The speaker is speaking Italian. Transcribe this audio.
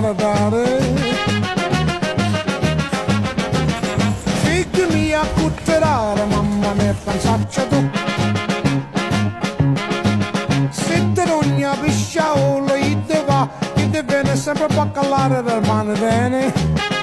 maradare. Figli mia cutterare, mamma mia, pensaccia tu. Se te non ne pisciaolo, gli te va, gli te viene sempre a calare del mano bene.